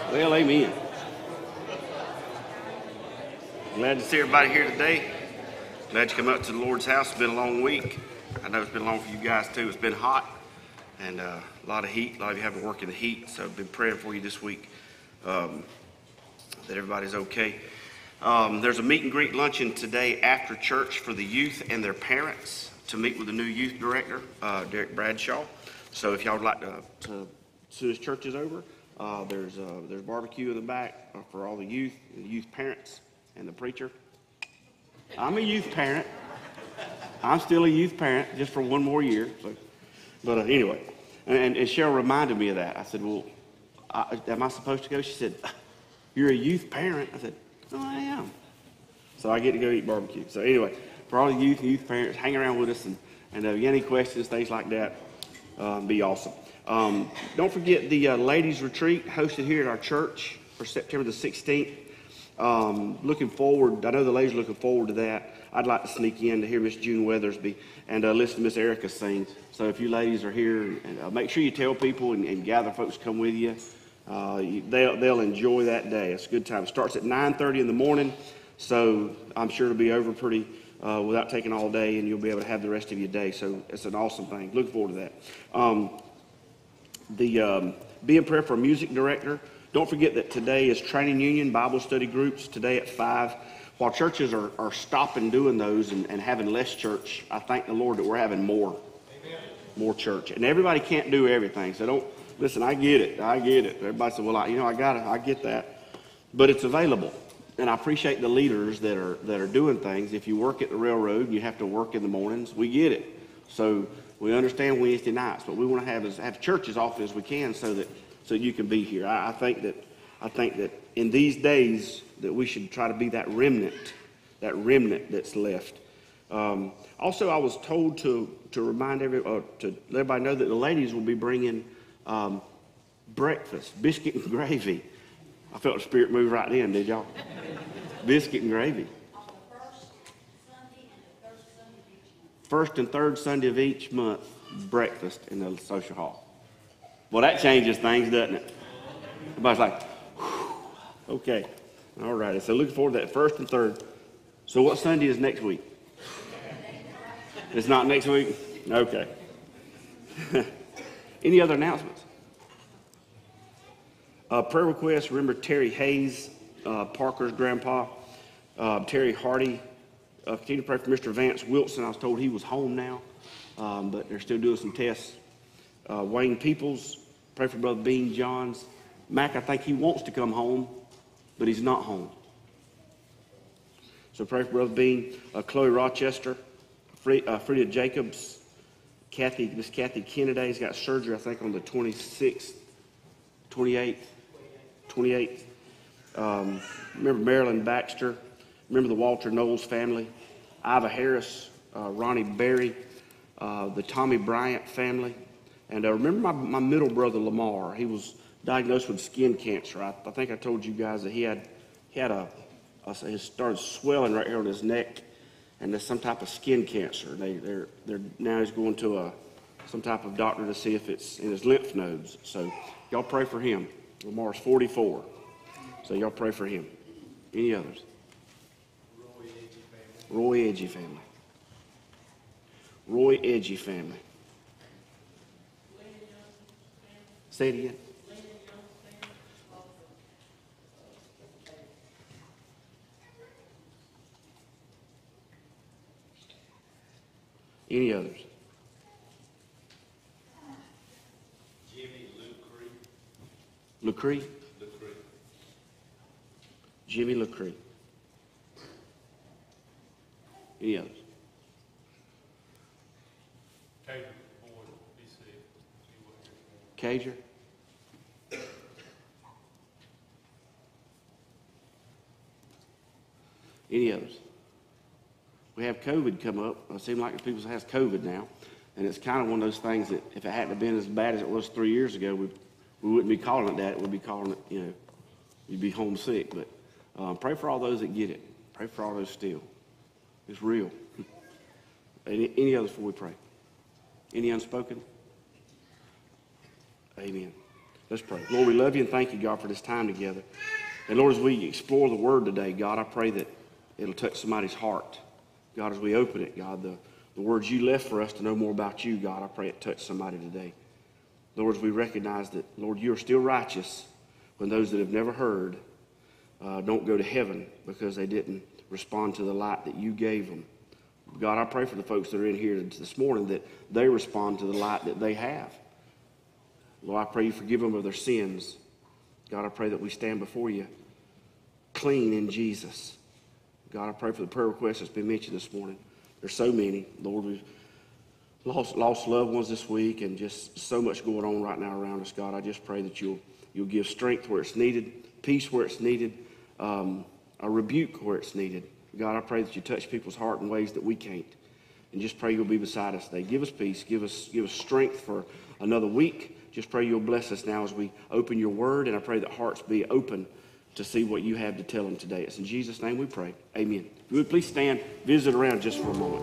Well, amen. Glad to see everybody here today. Glad you come up to the Lord's house. It's been a long week. I know it's been long for you guys too. It's been hot and a lot of heat. A lot of you have to work in the heat, so I've been praying for you this week that everybody's okay. There's a meet and greet luncheon today after church for the youth and their parents to meet with the new youth director, Derek Bradshaw. So if y'all would like to as soon as church is over, there's barbecue in the back for all the youth parents, and the preacher. I'm a youth parent. I'm still a youth parent just for one more year. So, but anyway, and Cheryl reminded me of that. I said, well, am I supposed to go? She said, you're a youth parent. I said, oh, I am. So I get to go eat barbecue. So anyway, for all the youth parents, hang around with us, and if you have any questions, things like that, be awesome. Don't forget the ladies retreat hosted here at our church for September the 16th. Looking forward, I know the ladies are looking forward to that. I'd like to sneak in to hear Miss June Weathersby and listen to Miss Erica sing. So if you ladies are here, and make sure you tell people and gather folks to come with you. They'll enjoy that day. It's a good time. It starts at 9:30 in the morning, so I'm sure it'll be over pretty without taking all day, and you'll be able to have the rest of your day. So it's an awesome thing. Looking forward to that. Be in prayer for a music director. Don't forget that today is training union Bible study groups today at 5. While churches are stopping doing those and having less church, I thank the Lord that we're having more church. And everybody can't do everything. So don't, listen, I get it. Everybody said, well, I get that. But it's available. And I appreciate the leaders that are doing things. If you work at the railroad and you have to work in the mornings, we get it. So we understand Wednesday nights. What we want to have church as often as we can so you can be here. I think that in these days that we should try to be that remnant that's left. Also, I was told to remind to let everybody know that the ladies will be bringing breakfast, biscuit and gravy. I felt the Spirit move right in, did y'all? Biscuit and gravy. On the first Sunday and the third Sunday of each month. First and third Sunday of each month, breakfast in the social hall. Well, that changes things, doesn't it? Everybody's like, whew, okay, all righty. So looking forward to that first and third. So what Sunday is next week? It's not next week? Okay. Any other announcements? Prayer requests, remember Terry Hayes, Parker's grandpa, Terry Hardy. Continue to pray for Mr. Vance Wilson. I was told he was home now, but they're still doing some tests. Wayne Peoples, pray for Brother Bean Johns. Mac, I think he wants to come home, but he's not home. So pray for Brother Bean. Chloe Rochester, Frida Jacobs, Miss Kathy Kennedy's got surgery, I think, on the 28th. Remember Marilyn Baxter. Remember the Walter Knowles family. Iva Harris, Ronnie Berry, the Tommy Bryant family. And remember my middle brother, Lamar. He was diagnosed with skin cancer. I think I told you guys that he started swelling right here on his neck, and there's some type of skin cancer. They're now he's going to some type of doctor to see if it's in his lymph nodes. So y'all pray for him. Lamar's 44, so y'all pray for him. Any others? Roy Edgy family. Roy Edgy family. Say it again. Any others? Jimmy LeCree. Jimmy LeCree. Any others? Cager. Any others? We have COVID come up. It seems like people has COVID now, and it's kind of one of those things that if it hadn't been as bad as it was 3 years ago, we wouldn't be calling it that. We'd be calling it, you'd be homesick. But pray for all those that get it. Pray for all those still. It's real. Any others before we pray? Any unspoken? Amen. Let's pray. Lord, we love you and thank you, God, for this time together. And Lord, as we explore the word today, God, I pray that it'll touch somebody's heart. God, as we open it, God, the words you left for us to know more about you, God, I pray it touch somebody today. Lord, as we recognize that, Lord, you are still righteous when those that have never heard don't go to heaven because they didn't respond to the light that you gave them. God, I pray for the folks that are in here this morning that they respond to the light that they have. Lord, I pray you forgive them of their sins. God, I pray that we stand before you clean in Jesus. God, I pray for the prayer requests that's been mentioned this morning. There's so many. Lord, we've lost loved ones this week and just so much going on right now around us. God, I just pray that you'll give strength where it's needed, peace where it's needed, a rebuke where it's needed. God, I pray that you touch people's heart in ways that we can't. And just pray you'll be beside us today. Give us peace. Give us strength for another week. Just pray you'll bless us now as we open your word. And I pray that hearts be open to see what you have to tell them today. It's in Jesus' name we pray. Amen. If you would please stand, visit around just for a moment.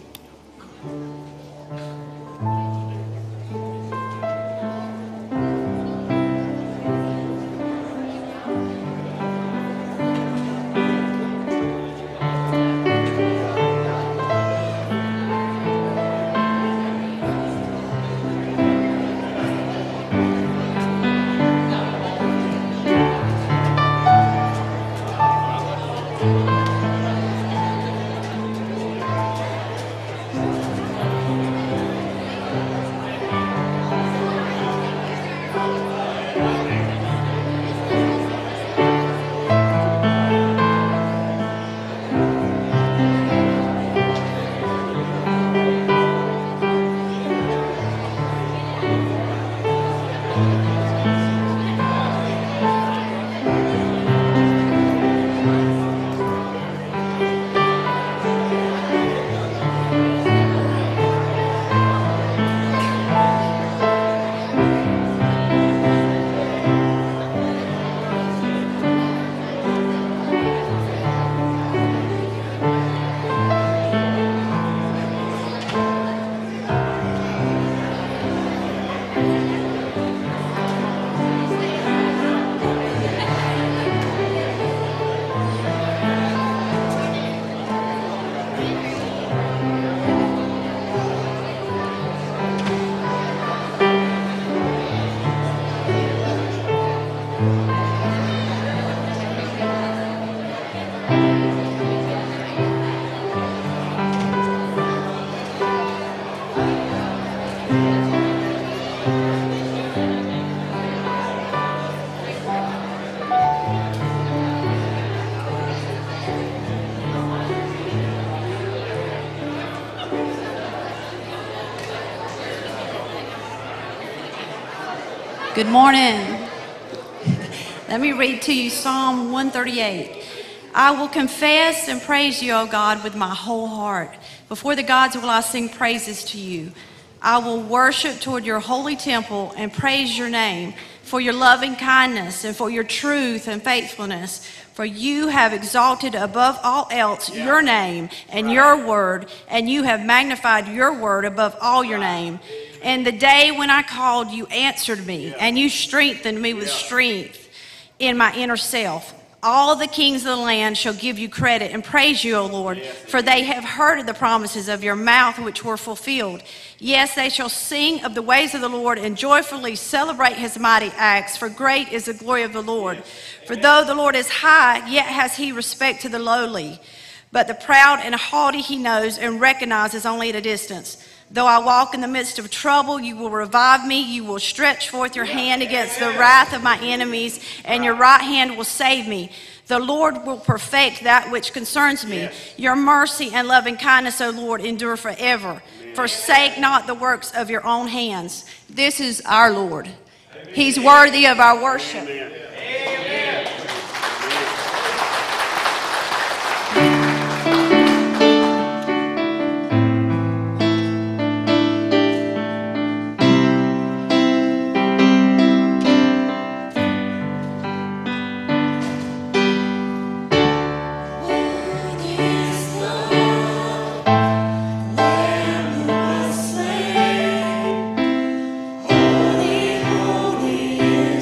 Good morning. Let me read to you Psalm 138. I will confess and praise you, O God, with my whole heart. Before the gods will I sing praises to you. I will worship toward your holy temple and praise your name for your loving kindness and for your truth and faithfulness. For you have exalted above all else your name and your word, and you have magnified your word above all your name. And the day when I called, you answered me, and you strengthened me with strength in my inner self. All the kings of the land shall give you credit and praise you, O Lord, for they have heard of the promises of your mouth which were fulfilled. Yes, they shall sing of the ways of the Lord and joyfully celebrate his mighty acts, for great is the glory of the Lord. For though the Lord is high, yet has he respect to the lowly. But the proud and haughty he knows and recognizes only at a distance. Though I walk in the midst of trouble, you will revive me. You will stretch forth your hand against the wrath of my enemies, and your right hand will save me. The Lord will perfect that which concerns me. Your mercy and loving kindness, O Lord, endure forever. Forsake not the works of your own hands. This is our Lord. He's worthy of our worship. Holy, holy is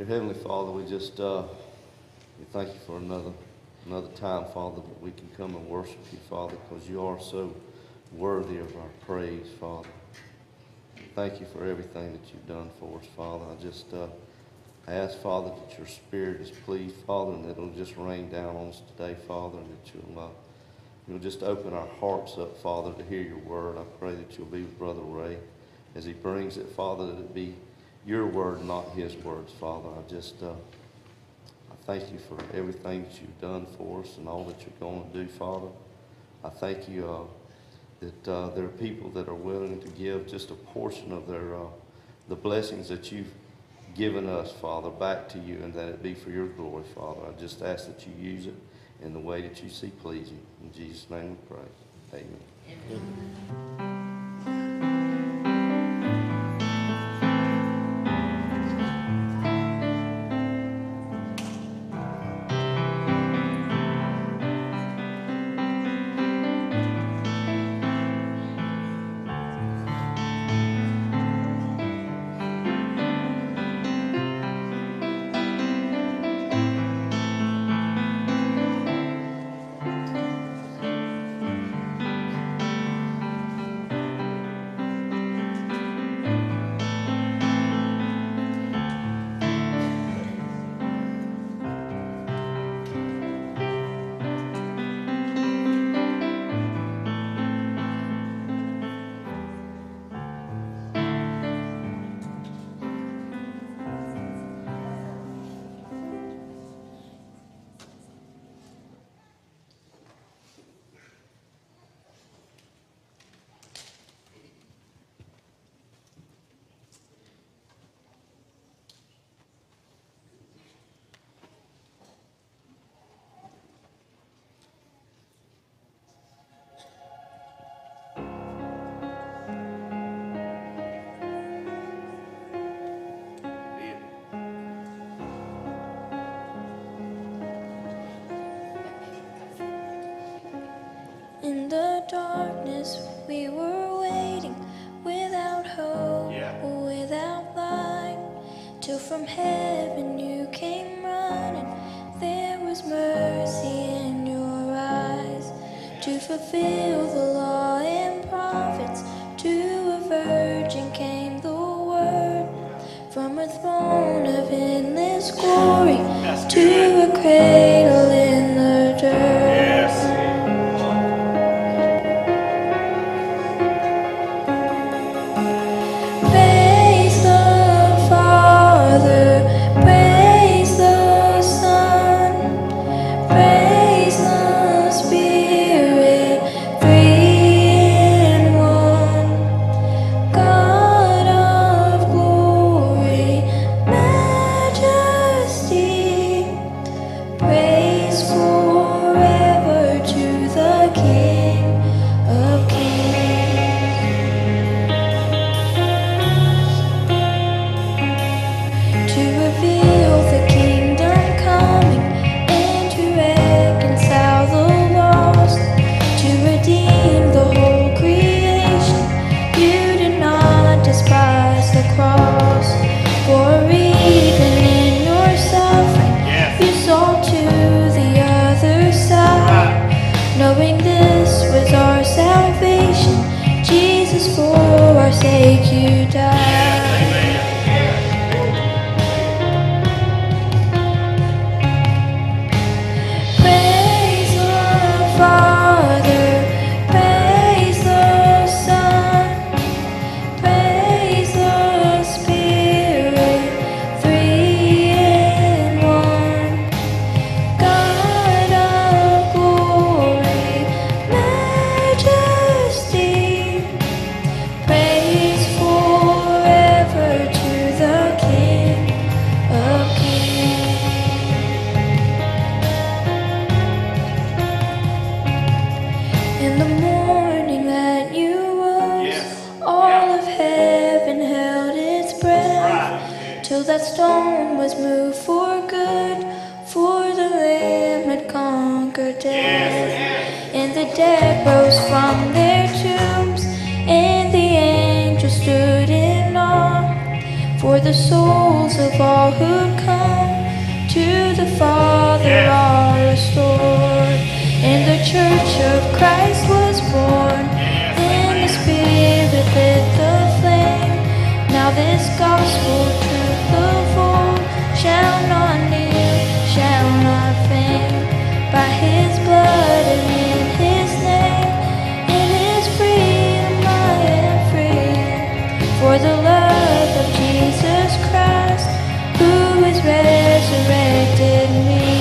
Dear Heavenly Father, we just we thank you for another time, Father, that we can come and worship you, Father, because you are so worthy of our praise, Father. Thank you for everything that you've done for us, Father. I just ask, Father, that your Spirit is pleased, Father, and that it'll just rain down on us today, Father, and that you'll just open our hearts up, Father, to hear your word. I pray that you'll be with Brother Ray as he brings it, Father, that it be your word, not his words, Father. I thank you for everything that you've done for us and all that you're going to do, Father. I thank you that there are people that are willing to give just a portion of the blessings that you've given us, Father, back to you, and that it be for your glory, Father. I just ask that you use it in the way that you see pleasing. In Jesus' name we pray. Amen. In the darkness we were waiting, without hope, without light, till from heaven you came running. There was mercy in your eyes, to fulfill the law and prophets. To a virgin came the word, from a throne of endless glory to a cradle in the dirt. Knowing this was our salvation, Jesus, for our sake you died. Praise the Father, praise the Son, praise the Spirit, three in one. God of glory, majesty, praise forever to the King of Kings. In the morning that you rose, all of heaven held its breath, till that stone was moved for good, for the Lamb had conquered death. And the dead rose from their tombs, and the angels stood in awe, for the souls of all who come were all restored, and the church of Christ was born, and the Spirit lit the flame. Now this gospel truth of old shall not kneel, shall not faint. By His blood and in His name, in His freedom I am free. For the love of Jesus Christ, who has resurrected me.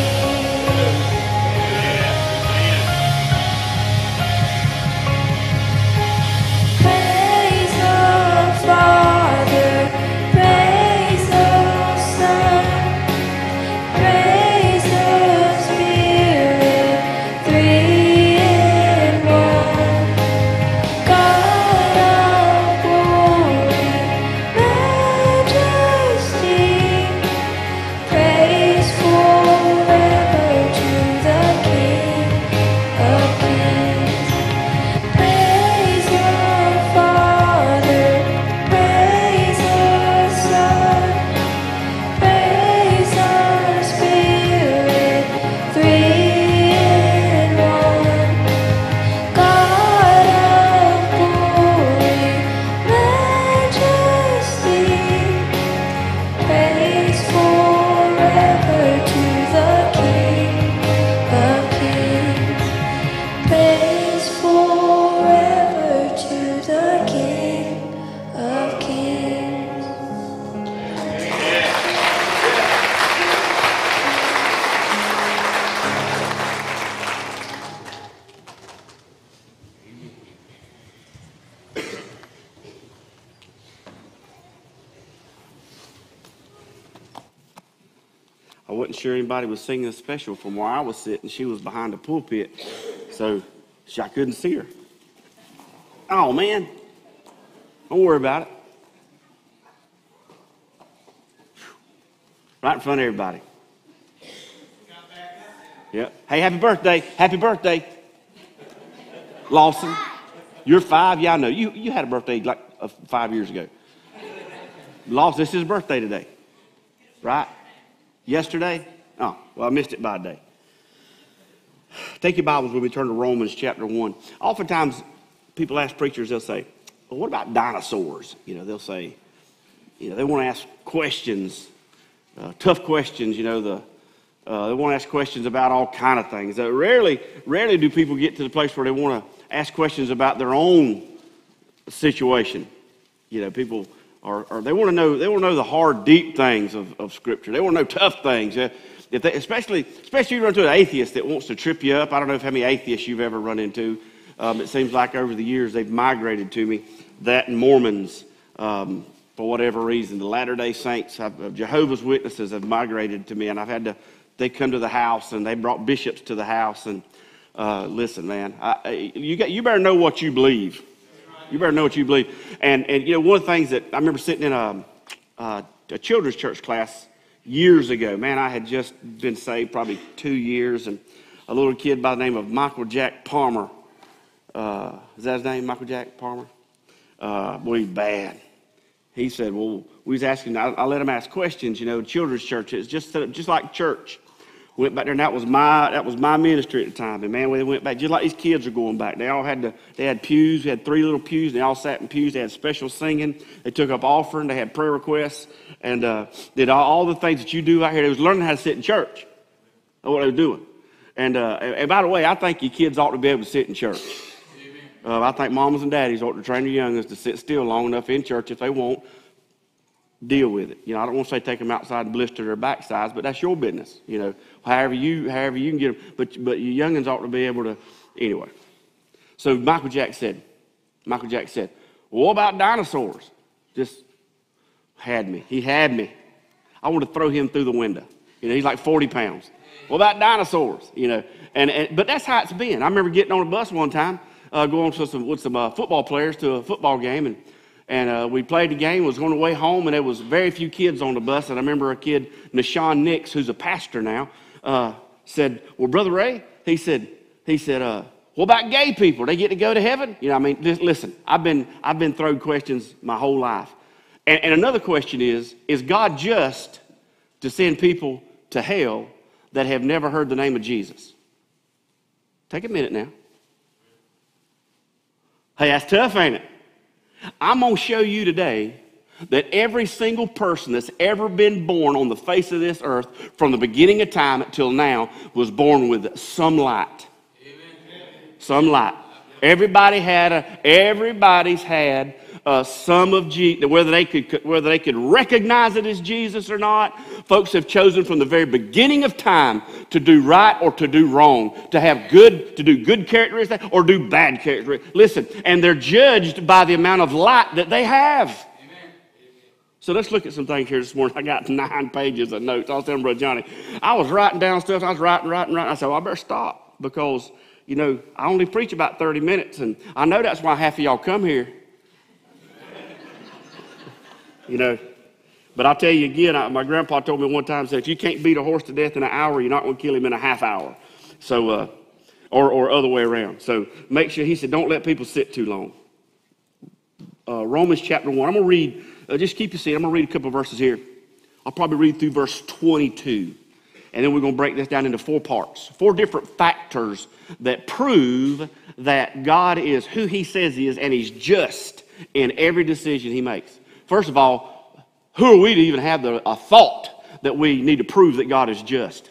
Praise the Father, praise the Son, praise the Spirit, three in one. God of glory, majesty, praise forever to the King of Kings. Praise the Father, praise the Son, praise the Spirit, three in one. God of glory, majesty, praise forever to the King of Kings. Praise forever to the King of Kings. I wasn't sure anybody was singing a special from where I was sitting. She was behind the pulpit, so I couldn't see her. Oh, man. Don't worry about it. Right in front of everybody. Yep. Hey, happy birthday. Happy birthday. Lawson, you're 5. Yeah, I know. You had a birthday like 5 years ago. Lawson, this is his birthday today. Right? Yesterday? Oh, well, I missed it by a day. Take your Bibles when we turn to Romans chapter 1. Oftentimes, people ask preachers, they'll say, well, what about dinosaurs? You know, they'll say, you know, they want to ask questions, tough questions, you know, they want to ask questions about all kind of things. Rarely do people get to the place where they want to ask questions about their own situation. You know, people they want to know the hard, deep things of Scripture. They want to know tough things. Especially if you run into an atheist that wants to trip you up. I don't know how many atheists you've ever run into. It seems like over the years they've migrated to me. That and Mormons, for whatever reason. The Latter-day Saints, Jehovah's Witnesses have migrated to me, and they come to the house, and they brought bishops to the house. And listen, man, you better know what you believe. You better know what you believe. And you know, one of the things that I remember sitting in a children's church class years ago. Man, I had just been saved probably 2 years, and a little kid by the name of Michael Jack Palmer. Is that his name, Michael Jack Palmer? Boy, he's bad. He said, well, we was asking, I let him ask questions, you know, children's church. It's just like church. Went back there, and that was my ministry at the time. And man, when they went back, just like these kids are going back. They had pews. We had 3 little pews, and they all sat in pews. They had special singing. They took up offering. They had prayer requests, and did all the things that you do out here. They was learning how to sit in church. That's what they were doing. And by the way, I think your kids ought to be able to sit in church. I think mamas and daddies ought to train their youngins to sit still long enough in church if they won't. Deal with it. You know, I don't want to say take them outside and blister their backsides, but that's your business. You know, however you can get them. But your youngins ought to be able to. Anyway, so Michael Jack said, well, what about dinosaurs? Just had me. He had me. I wanted to throw him through the window. You know, he's like 40 pounds. What about dinosaurs? You know, but that's how it's been. I remember getting on a bus one time, going with some football players to a football game, and we played the game, was going away home, and there was very few kids on the bus. And I remember a kid, Nashawn Nix, who's a pastor now, said, well, Brother Ray, he said, what about gay people? They get to go to heaven? You know, I mean, listen, I've been thrown questions my whole life. And another question is God just to send people to hell that have never heard the name of Jesus? Take a minute now. Hey, that's tough, ain't it? I'm going to show you today that every single person that's ever been born on the face of this earth from the beginning of time until now was born with some light. Some light. Everybody's had some of Jesus, whether they could recognize it as Jesus or not. Folks have chosen from the very beginning of time to do right or to do wrong, to do good characteristics or do bad characteristics. Listen, and they're judged by the amount of light that they have. Amen. So let's look at some things here this morning. I got 9 pages of notes. I was telling Brother Johnny, I was writing down stuff. I was writing. I said, well, I better stop because, you know, I only preach about 30 minutes, and I know that's why half of y'all come here. You know, but I'll tell you again, my grandpa told me one time, said, if you can't beat a horse to death in an hour, you're not going to kill him in a half hour. So, or other way around. So make sure, he said, don't let people sit too long. Romans chapter 1. I'm going to read, just keep your seat. I'm going to read a couple of verses here. I'll probably read through verse 22. And then we're going to break this down into 4 parts. 4 different factors that prove that God is who he says he is, and he's just in every decision he makes. First of all, who are we to even have a thought that we need to prove that God is just?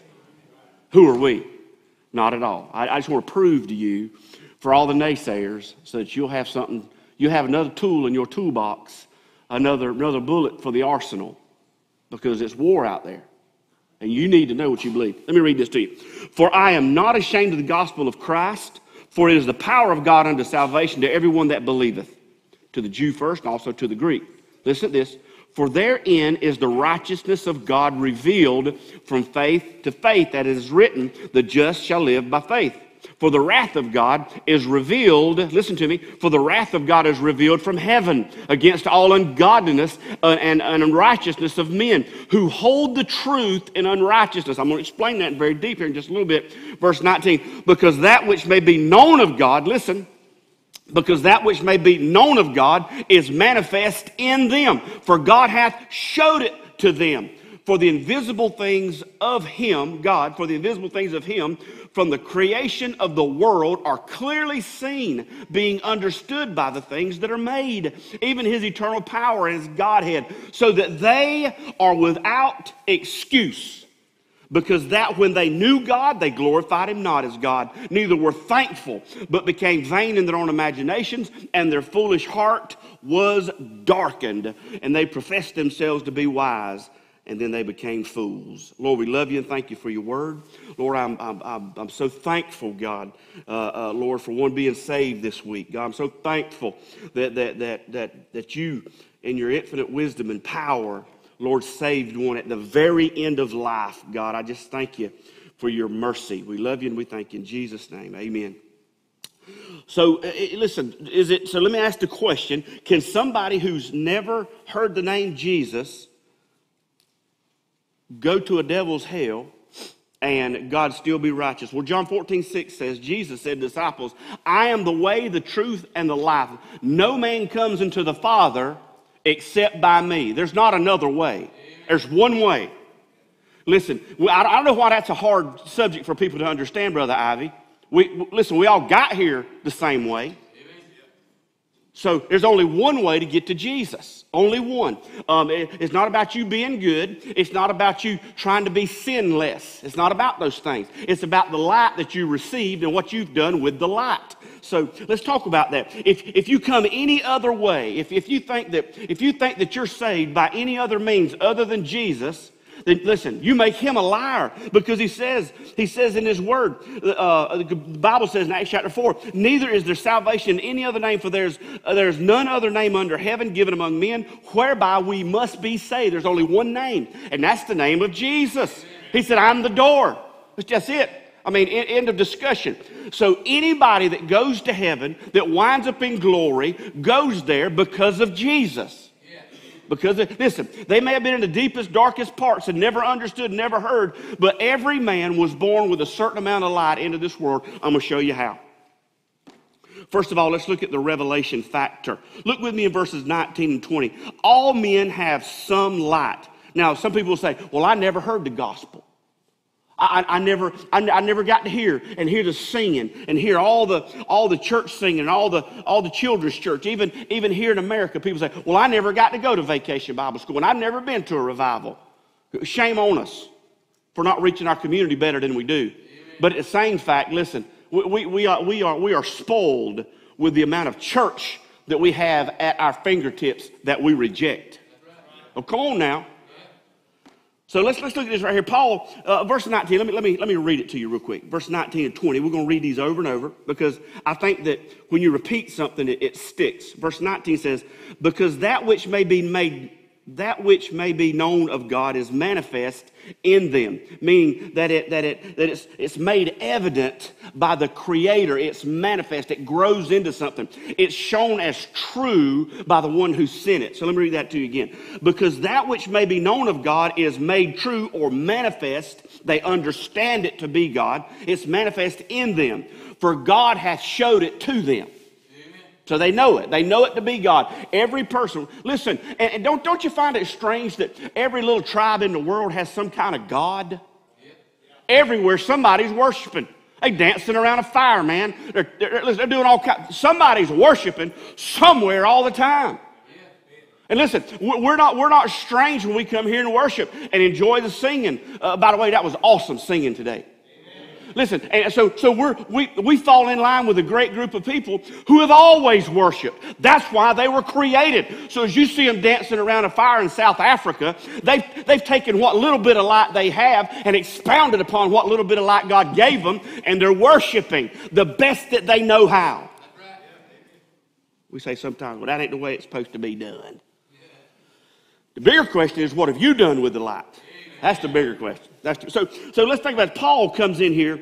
Who are we? Not at all. I just want to prove to you, for all the naysayers, so that you'll have something, you have another tool in your toolbox, another bullet for the arsenal, because it's war out there. And you need to know what you believe. Let me read this to you. For I am not ashamed of the gospel of Christ, for it is the power of God unto salvation to everyone that believeth, to the Jew first and also to the Greek. Listen to this. For therein is the righteousness of God revealed from faith to faith, that it is written, the just shall live by faith. For the wrath of God is revealed, listen to me, for the wrath of God is revealed from heaven against all ungodliness and unrighteousness of men who hold the truth in unrighteousness. I'm going to explain that very deep here in just a little bit. Verse 19, because that which may be known of God, listen, because that which may be known of God is manifest in them. For God hath showed it to them. For the invisible things of him, God, for the invisible things of him, from the creation of the world are clearly seen, being understood by the things that are made, even his eternal power and his Godhead, so that they are without excuse. Because that when they knew God, they glorified him not as God, neither were thankful, but became vain in their own imaginations, and their foolish heart was darkened, and they professed themselves to be wise, and then they became fools. Lord, we love you and thank you for your word. Lord, I'm so thankful, God, Lord, for one being saved this week. God, I'm so thankful that you, in your infinite wisdom and power, Lord, saved one at the very end of life. God, I just thank you for your mercy. We love you and we thank you in Jesus' name. Amen. So, listen, so let me ask the question. Can somebody who's never heard the name Jesus go to a devil's hell and God still be righteous? Well, John 14:6 says, Jesus said to the disciples, I am the way, the truth, and the life. No man comes into the Father except by me. There's not another way. There's one way. Listen, I don't know why that's a hard subject for people to understand, Brother Ivy. Listen, we all got here the same way. So there's only one way to get to Jesus. Only one. It's not about you being good. It's not about you trying to be sinless. It's not about those things. It's about the light that you received and what you've done with the light. So let's talk about that. If you come any other way, if you think that you're saved by any other means other than Jesus, then listen, you make him a liar, because he says in his word, the Bible says in Acts chapter 4, neither is there salvation in any other name, for there's none other name under heaven given among men whereby we must be saved. There's only one name, and that's the name of Jesus. He said, I'm the door. That's just it. I mean, end of discussion. So anybody that goes to heaven, that winds up in glory, goes there because of Jesus. Because, listen, they may have been in the deepest, darkest parts and never understood, never heard, but every man was born with a certain amount of light into this world. I'm going to show you how. First of all, let's look at the revelation factor. Look with me in verses 19 and 20. All men have some light. Now, some people will say, well, I never heard the gospel. I never got to hear the singing and hear all the church singing and all the children's church. Even here in America, people say, well, I never got to go to Vacation Bible School, and I've never been to a revival. Shame on us for not reaching our community better than we do. But at the same fact, listen, we are spoiled with the amount of church that we have at our fingertips that we reject. Oh, come on now. So let's look at this right here. Paul, verse 19, let me read it to you real quick. Verse 19 and 20, we're going to read these over and over because I think that when you repeat something, it sticks. Verse 19 says, because that which may be known of God is manifest in them, meaning that it's made evident by the Creator. It's manifest. It grows into something. It's shown as true by the one who sent it. So let me read that to you again. Because that which may be known of God is made true or manifest. They understand it to be God. It's manifest in them. For God hath showed it to them. So they know it. They know it to be God. Every person. Listen, and don't you find it strange that every little tribe in the world has some kind of God? Everywhere somebody's worshiping. They dancing around a fire, man. They're doing all kinds. Somebody's worshiping somewhere all the time. And listen, we're not strange when we come here and worship and enjoy the singing. By the way, that was awesome singing today. Listen, and so we fall in line with a great group of people who have always worshiped. That's why they were created. So as you see them dancing around a fire in South Africa, they've taken what little bit of light they have and expounded upon what little bit of light God gave them, and they're worshiping the best that they know how. We say sometimes, well, that ain't the way it's supposed to be done. The bigger question is, what have you done with the light? That's the bigger question. So let's think about it. Paul comes in here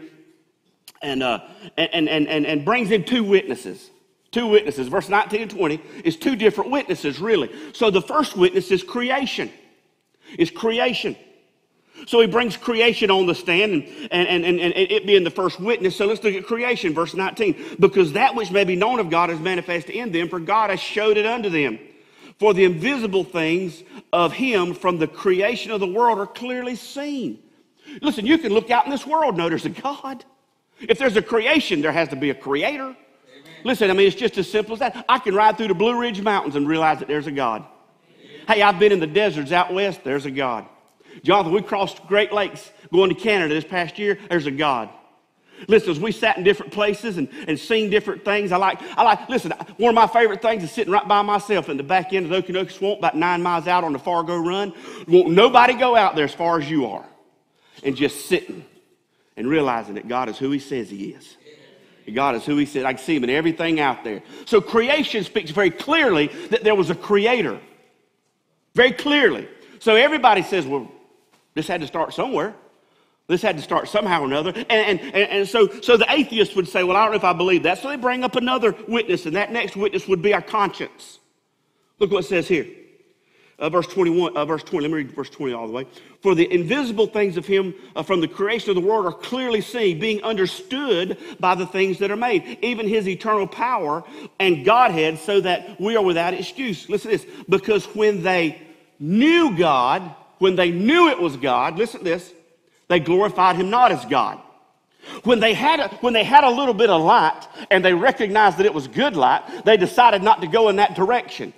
and brings in two witnesses. Two witnesses. Verse 19 and 20 is two different witnesses, really. So the first witness is creation. It's creation. So he brings creation on the stand and it being the first witness. So let's look at creation, verse 19. Because that which may be known of God is manifest in them, for God has showed it unto them. For the invisible things of him from the creation of the world are clearly seen. Listen, you can look out in this world and know there's a God. If there's a creation, there has to be a creator. Amen. Listen, I mean, it's just as simple as that. I can ride through the Blue Ridge Mountains and realize that there's a God. Amen. Hey, I've been in the deserts out west. There's a God. Jonathan, we crossed Great Lakes going to Canada this past year. There's a God. Listen, as we sat in different places and seen different things, listen, one of my favorite things is sitting right by myself in the back end of the Okanokie Swamp, about 9 miles out on the Fargo Run. Won't nobody go out there as far as you are. And just sitting and realizing that God is who he says he is. God is who he said. I can see him in everything out there. So creation speaks very clearly that there was a creator. Very clearly. So everybody says, well, this had to start somewhere. This had to start somehow or another. And so the atheist would say, well, I don't know if I believe that. So they bring up another witness, and that next witness would be our conscience. Look what it says here. Verse 20, let me read verse 20 all the way. For the invisible things of him from the creation of the world are clearly seen, being understood by the things that are made, even his eternal power and Godhead, so that we are without excuse. Listen to this. Because when they knew God, when they knew it was God, listen to this, they glorified him not as God. When they had a little bit of light and they recognized that it was good light, they decided not to go in that direction.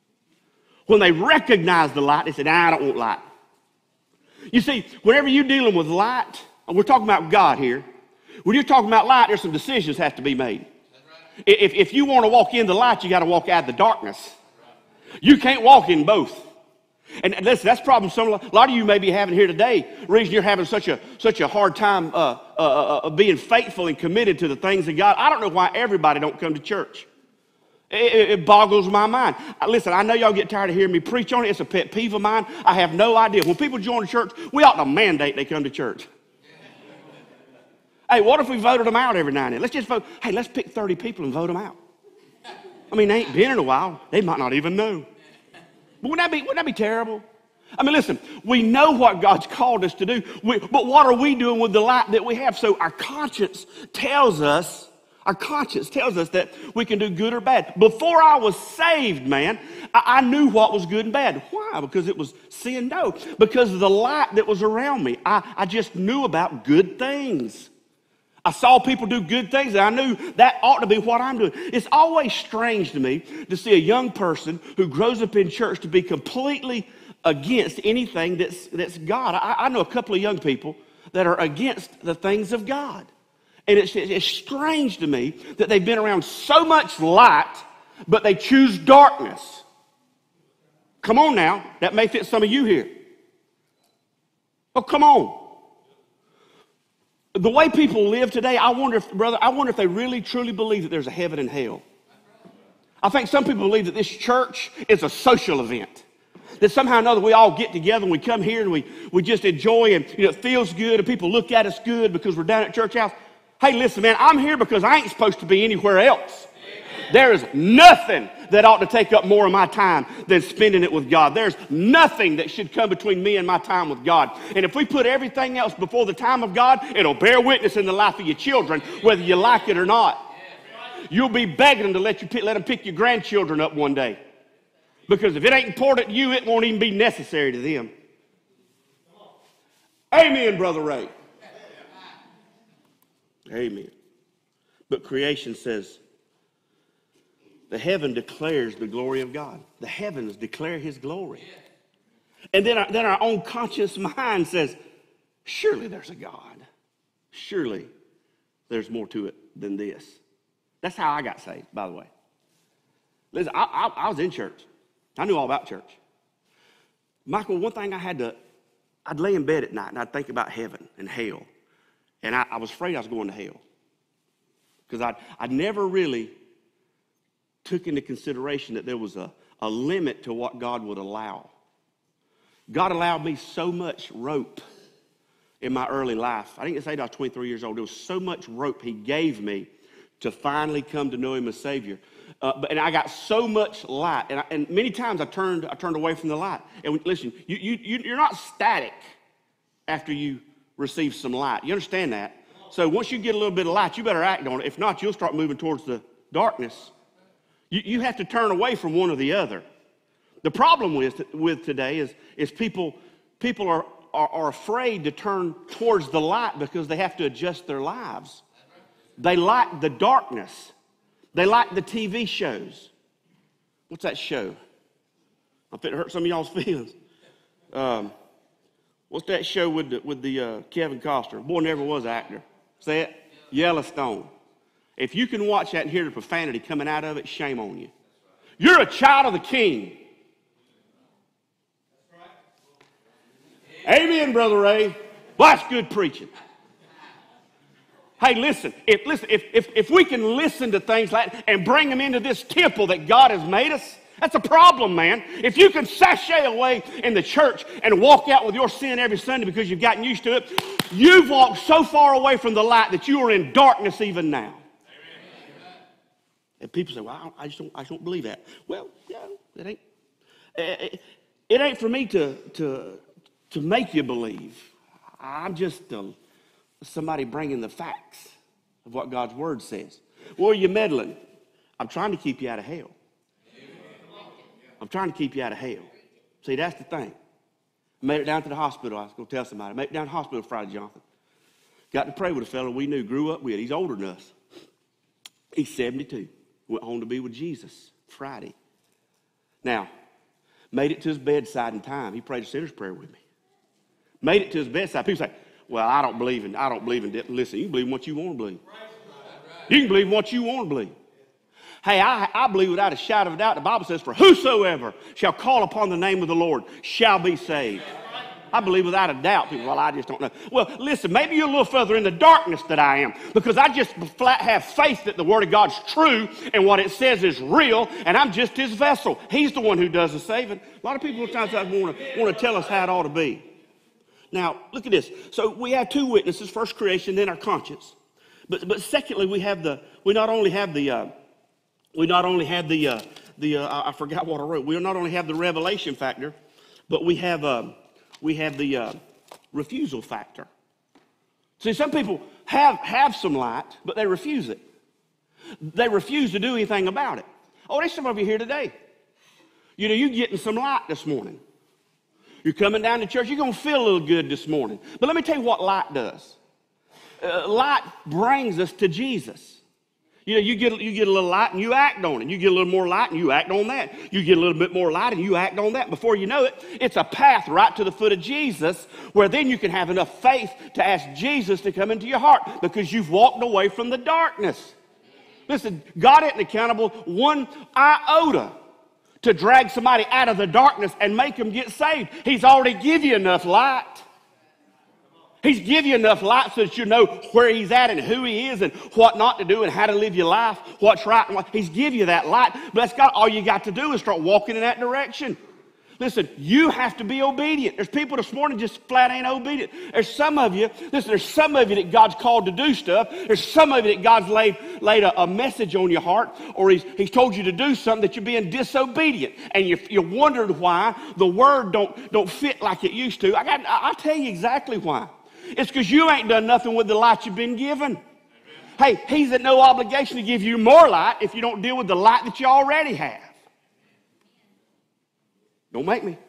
When they recognized the light, they said, I don't want light. You see, whenever you're dealing with light, we're talking about God here. When you're talking about light, there's some decisions have to be made. If you want to walk in the light, you got to walk out of the darkness. You can't walk in both. And listen, that's the problem a lot of you may be having here today. The reason you're having such a hard time being faithful and committed to the things of God. I don't know why everybody don't come to church. It boggles my mind. Listen, I know y'all get tired of hearing me preach on it. It's a pet peeve of mine. I have no idea. When people join the church, we ought to mandate they come to church. Hey, what if we voted them out every now and then? Let's just vote. Hey, let's pick 30 people and vote them out. I mean, they ain't been in a while. They might not even know. But wouldn't that be terrible? I mean, listen, we know what God's called us to do, but what are we doing with the light that we have? So our conscience tells us Our conscience tells us that we can do good or bad. Before I was saved, man, I knew what was good and bad. Why? Because it was sin? No. Because of the light that was around me. I just knew about good things. I saw people do good things, and I knew that ought to be what I'm doing. It's always strange to me to see a young person who grows up in church to be completely against anything that's God. I know a couple of young people that are against the things of God. And it's strange to me that they've been around so much light, but they choose darkness. Come on now. That may fit some of you here. Oh, come on. The way people live today, I wonder if they really truly believe that there's a heaven and hell. I think some people believe that this church is a social event. That somehow or another we all get together and we come here and we just enjoy, and it feels good and people look at us good because we're down at church house. Hey, listen, man, I'm here because I ain't supposed to be anywhere else. Amen. There is nothing that ought to take up more of my time than spending it with God. There's nothing that should come between me and my time with God. And if we put everything else before the time of God, it'll bear witness in the life of your children, whether you like it or not. You'll be begging them to let them pick your grandchildren up one day. Because if it ain't important to you, it won't even be necessary to them. Amen, Brother Ray. Amen. But creation says, the heaven declares the glory of God. The heavens declare his glory. And then our own conscious mind says, surely there's a God. Surely there's more to it than this. That's how I got saved, by the way. Listen, I was in church. I knew all about church. Michael, one thing I'd lay in bed at night and I'd think about heaven and hell. And I was afraid I was going to hell. Because I'd never really took into consideration that there was a limit to what God would allow. God allowed me so much rope in my early life. I think it's 8 I was 23 years old. There was so much rope he gave me to finally come to know him as Savior. And I got so much light. And many times I turned away from the light. And listen, you're not static after you receive some light. You understand that? So once you get a little bit of light, you better act on it. If not, you'll start moving towards the darkness. You have to turn away from one or the other. The problem with today is people are afraid to turn towards the light because they have to adjust their lives. They like the darkness. They like the TV shows. What's that show? I think it hurt some of y'all's feelings. What's that show with the Kevin Costner? Boy never was an actor. Say it? Yellowstone. If you can watch that and hear the profanity coming out of it, shame on you. You're a child of the King. Amen, Brother Ray. Well, that's good preaching. Hey, listen, if we can listen to things like that and bring them into this temple that God has made us, that's a problem, man. If you can sashay away in the church and walk out with your sin every Sunday because you've gotten used to it, you've walked so far away from the light that you are in darkness even now. Amen. And people say, well, I just don't believe that. Well, yeah, it ain't for me to make you believe. I'm just somebody bringing the facts of what God's word says. Well, you're meddling. I'm trying to keep you out of hell. I'm trying to keep you out of hell. See, that's the thing. I made it down to the hospital. I was going to tell somebody. I made it down to the hospital Friday, Jonathan. Got to pray with a fellow we knew, grew up with. He's older than us. He's 72. Went home to be with Jesus Friday. Now, made it to his bedside in time. He prayed a sinner's prayer with me. Made it to his bedside. People say, well, I don't believe in death. Listen, you can believe in what you want to believe. You can believe in what you want to believe. Hey, I believe without a shadow of a doubt, the Bible says, for whosoever shall call upon the name of the Lord shall be saved. I believe without a doubt. People, well, I just don't know. Well, listen, maybe you're a little further in the darkness than I am, because I just flat have faith that the Word of God's true and what it says is real, and I'm just His vessel. He's the one who does the saving. A lot of people at times want to tell us how it ought to be. Now, look at this. So we have two witnesses: first creation, then our conscience. But secondly, we not only have the I forgot what I wrote. We not only have the revelation factor, but we have the refusal factor. See, some people have some light, but they refuse it. They refuse to do anything about it. Oh, there's some of you here today. You know, you're getting some light this morning. You're coming down to church. You're going to feel a little good this morning. But let me tell you what light does. Light brings us to Jesus. You know, you get a little light and you act on it. You get a little more light and you act on that. You get a little bit more light and you act on that. Before you know it, it's a path right to the foot of Jesus, where then you can have enough faith to ask Jesus to come into your heart because you've walked away from the darkness. Listen, God isn't accountable one iota to drag somebody out of the darkness and make them get saved. He's already give you enough light. He's give you enough light so that you know where he's at and who he is and what not to do and how to live your life, what's right and what. He's give you that light, but all you got to do is start walking in that direction. Listen, you have to be obedient. There's people this morning just flat ain't obedient. There's some of you that God's called to do stuff. There's some of you that God's laid a message on your heart, or he's told you to do something that you're being disobedient. And you wondered why the word don't fit like it used to. I'll tell you exactly why. It's because you ain't done nothing with the light you've been given. Hey, he's at no obligation to give you more light if you don't deal with the light that you already have. Don't make me.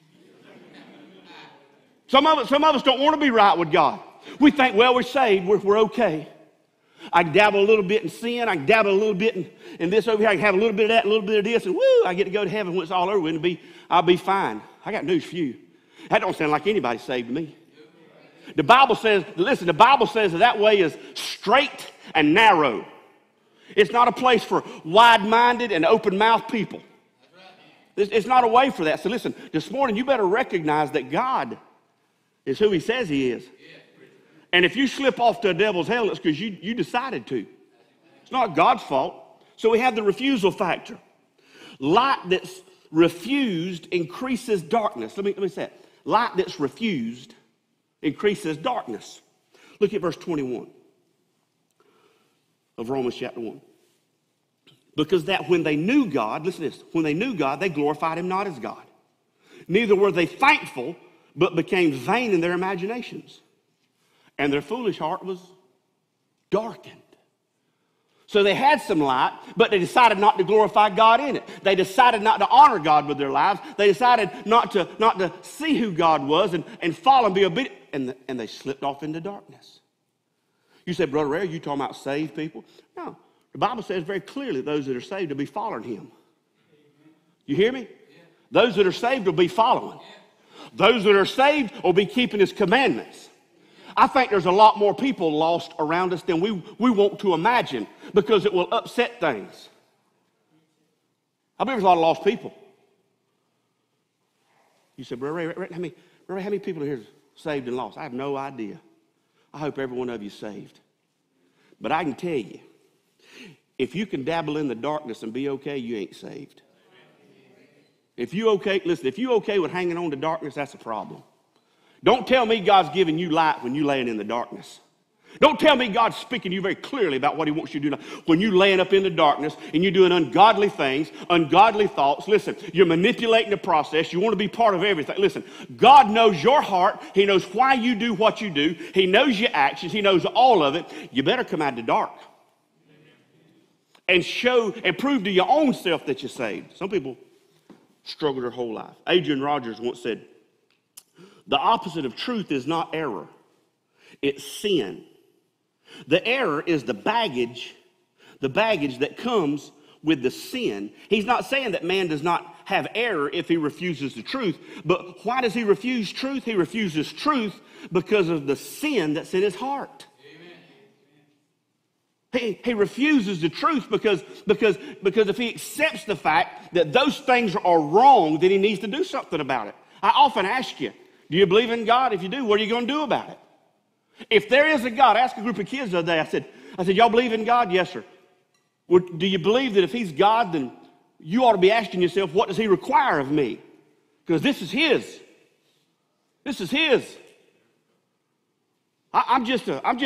Some of us don't want to be right with God. We think, well, we're saved, we're okay. I can dabble a little bit in sin. I can dabble a little bit in this over here. I can have a little bit of that, a little bit of this, and woo, I get to go to heaven when it's all over with, I'll be fine. I got news for you. That don't sound like anybody saved me. The Bible says that way is straight and narrow. It's not a place for wide-minded and open-mouthed people. It's not a way for that. So listen, this morning you better recognize that God is who he says he is. And if you slip off to a devil's hell, it's because you decided to. It's not God's fault. So we have the refusal factor. Light that's refused increases darkness. Let me say it. Light that's refused increases darkness. Look at verse 21 of Romans chapter 1. Because that when they knew God, listen to this, when they knew God, they glorified him not as God. Neither were they thankful, but became vain in their imaginations. And their foolish heart was darkened. So they had some light, but they decided not to glorify God in it. They decided not to honor God with their lives. They decided not to see who God was and follow and be obedient. And they slipped off into darkness. You say, Brother Ray, are you talking about saved people? No. The Bible says very clearly those that are saved will be following him. You hear me? Those that are saved will be following. Those that are saved will be keeping his commandments. I think there's a lot more people lost around us than we want to imagine because it will upset things. I believe there's a lot of lost people. You said, Brother Ray, how many people are here saved and lost? I have no idea. I hope every one of you is saved. But I can tell you, if you can dabble in the darkness and be okay, you ain't saved. If you okay with hanging on to darkness, that's a problem. Don't tell me God's giving you light when you're laying in the darkness. Don't tell me God's speaking to you very clearly about what he wants you to do when you're laying up in the darkness and you're doing ungodly things, ungodly thoughts. Listen, you're manipulating the process. You want to be part of everything. Listen, God knows your heart. He knows why you do what you do. He knows your actions. He knows all of it. You better come out of the dark and show and prove to your own self that you're saved. Some people struggle their whole life. Adrian Rogers once said, the opposite of truth is not error. It's sin. The error is the baggage that comes with the sin. He's not saying that man does not have error if he refuses the truth, but why does he refuse truth? He refuses truth because of the sin that's in his heart. He refuses the truth because if he accepts the fact that those things are wrong, then he needs to do something about it. I often ask you, do you believe in God? If you do, what are you going to do about it? If there is a God, I asked a group of kids the other day, I said, y'all believe in God? Yes, sir. Well, do you believe that if he's God, then you ought to be asking yourself, what does he require of me? Because this is his. This is his. I'm just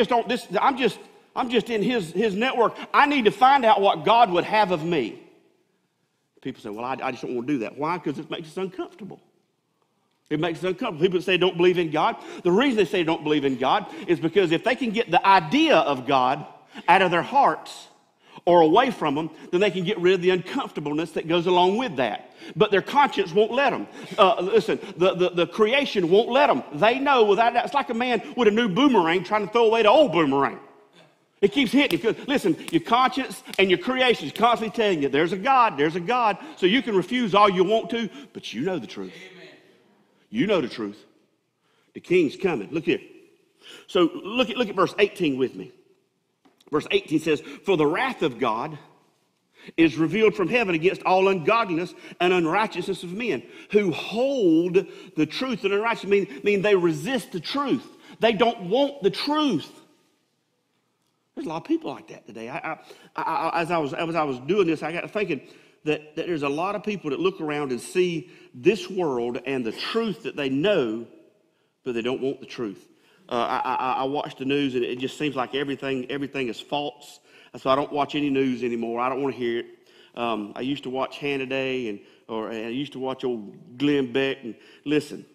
in his network. I need to find out what God would have of me. People say, well, I just don't want to do that. Why? Because it makes us uncomfortable. It makes us uncomfortable. People say don't believe in God. The reason they say don't believe in God is because if they can get the idea of God out of their hearts, or away from them, then they can get rid of the uncomfortableness that goes along with that. But their conscience won't let them. Listen, the creation won't let them. They know without that. It's like a man with a new boomerang trying to throw away the old boomerang. It keeps hitting you. Listen, your conscience and your creation is constantly telling you, there's a God, there's a God. So you can refuse all you want to, but you know the truth. Amen. You know the truth. The king's coming. Look here. So look at verse 18 with me. Verse 18 says, for the wrath of God is revealed from heaven against all ungodliness and unrighteousness of men who hold the truth and unrighteousness. Mean they resist the truth. They don't want the truth. There's a lot of people like that today. As I was doing this, I got to thinking that there's a lot of people that look around and see this world and the truth that they know, but they don't want the truth. I watch the news, and it just seems like everything is false. So I don't watch any news anymore. I don't want to hear it. I used to watch Hannah Day, and I used to watch old Glenn Beck. And listen,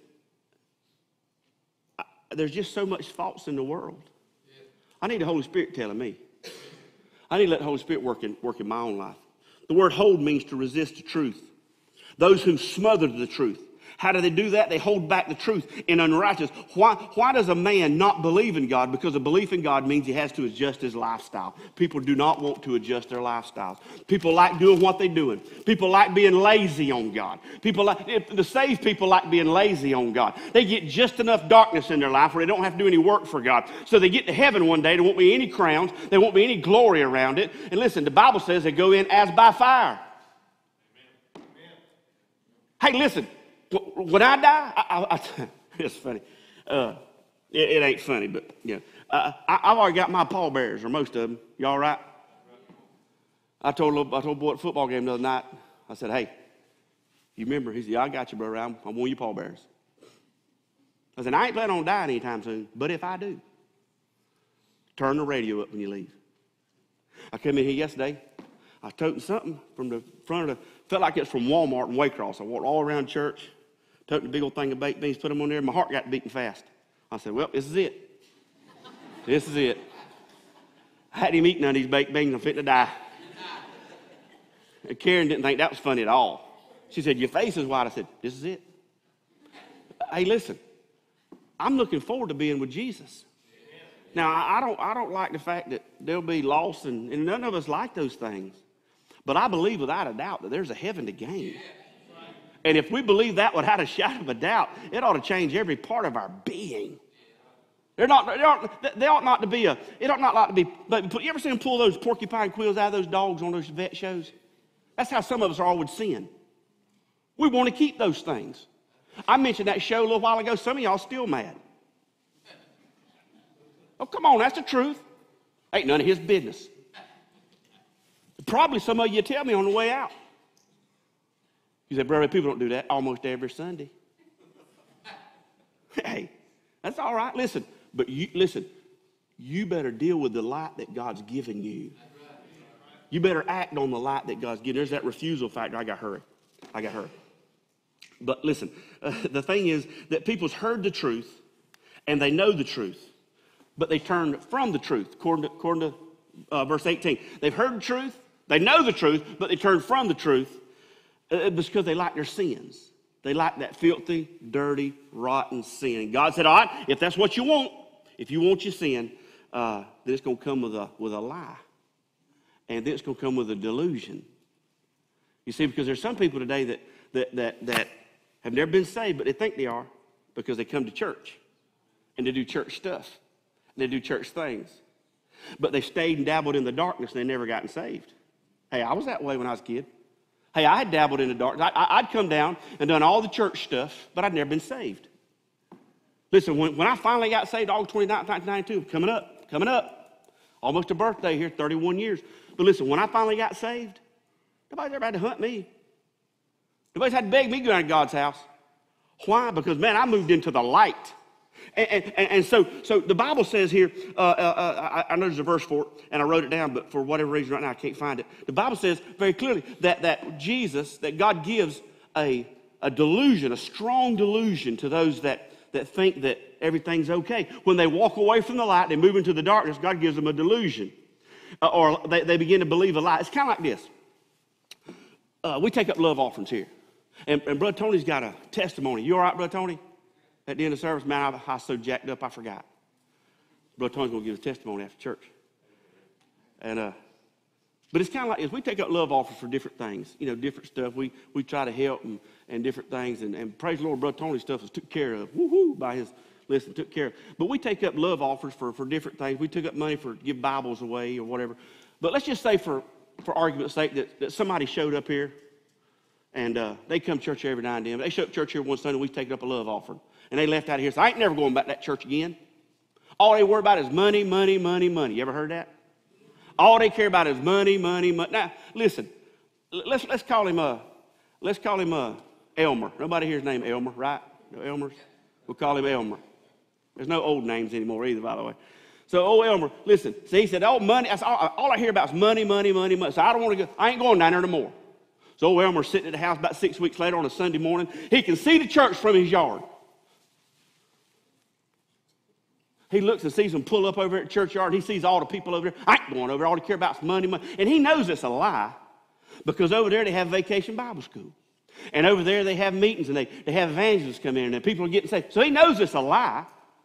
there's just so much false in the world. I need the Holy Spirit telling me. I need to let the Holy Spirit work in my own life. The word hold means to resist the truth. Those who smother the truth. How do they do that? They hold back the truth in unrighteousness. Why does a man not believe in God? Because a belief in God means he has to adjust his lifestyle. People do not want to adjust their lifestyles. People like doing what they're doing. People like being lazy on God. The saved people like being lazy on God. They get just enough darkness in their life where they don't have to do any work for God. So they get to heaven one day, there won't be any crowns, there won't be any glory around it. And listen, the Bible says they go in as by fire. Amen. Hey, listen. When I die, it's funny. It ain't funny, but yeah. I've already got my pallbearers, or most of them. You all right? I told a boy at a football game the other night, I said, hey, you remember? He said, yeah, I got you, brother. I'm one of your pallbearers. I said, I ain't planning on dying anytime soon, but if I do, turn the radio up when you leave. I came in here yesterday. I was toting something from the front of felt like it's from Walmart in Waycross. I walked all around church, took the big old thing of baked beans, put them on there. My heart got beating fast. I said, well, this is it. This is it. I hadn't even eaten none of these baked beans. I'm fitting to die. And Karen didn't think that was funny at all. She said, your face is white. I said, this is it. Hey, listen, I'm looking forward to being with Jesus. Now, I don't like the fact that they'll be lost, and none of us like those things. But I believe without a doubt that there's a heaven to gain. And if we believe that without a shadow of a doubt, it ought to change every part of our being. It ought not to be. But you ever seen them pull those porcupine quills out of those dogs on those vet shows? That's how some of us are with sin. We want to keep those things. I mentioned that show a little while ago. Some of y'all still mad. Oh, come on, that's the truth. Ain't none of his business. Probably some of you tell me on the way out. You say, brother, people don't do that almost every Sunday. Hey, that's all right. Listen, but you better deal with the light that God's given you. You better act on the light that God's given. There's that refusal factor. I got hurry. But listen, the thing is that people's heard the truth and they know the truth, but they turn from the truth, according to verse 18. They've heard the truth, they know the truth, but they turn from the truth because they like their sins. They like that filthy, dirty, rotten sin. God said, all right, if that's what you want, if you want your sin, then it's going to come with a lie. And then it's going to come with a delusion. You see, because there's some people today that have never been saved, but they think they are because they come to church and they do church stuff. And they do church things. But they stayed and dabbled in the darkness and they never gotten saved. Hey, I was that way when I was a kid. Hey, I had dabbled in the darkness. I'd come down and done all the church stuff, but I'd never been saved. Listen, when I finally got saved, August 29th, 1992, coming up, almost a birthday here, 31 years. But listen, when I finally got saved, nobody's ever had to hunt me. Nobody's had to beg me to go down to God's house. Why? Because, man, I moved into the light. And so the Bible says here, I know there's a verse for it, and I wrote it down, but for whatever reason right now I can't find it. The Bible says very clearly that God gives a delusion, a strong delusion to those that think that everything's okay. When they walk away from the light, they move into the darkness, God gives them a delusion. or they begin to believe a lie. It's kind of like this. We take up love offerings here. And Brother Tony's got a testimony. You all right, Brother Tony? At the end of the service, man, I was so jacked up I forgot. Brother Tony's going to give a testimony after church. And but it's kind of like this. We take up love offerings for different things, different stuff. We try to help and different things. And praise the Lord, Brother Tony's stuff was took care of. Woo-hoo, by his listen, took care of. But we take up love offers for different things. We took up money for give Bibles away or whatever. But let's just say for argument's sake that somebody showed up here and they come to church every now and then. They showed up to church here one Sunday, we take up a love offering. And they left out of here and said, I ain't never going back to that church again. All they worry about is money, money, money, money. You ever heard that? All they care about is money, money, money. Now, listen, let's call him Elmer. Nobody here's named Elmer, right? No Elmers? We'll call him Elmer. There's no old names anymore either, by the way. So, old Elmer, listen. See, he said, oh, money. That's all I hear about is money, money, money, money. So I don't want to go. I ain't going down there no more. So old Elmer's sitting at the house about 6 weeks later on a Sunday morning. He can see the church from his yard. He looks and sees them pull up over at the churchyard. He sees all the people over there. I ain't going over there. All they care about is money, money. And he knows it's a lie because over there they have Vacation Bible School. And over there they have meetings and they have evangelists come in and people are getting saved. So he knows it's a lie.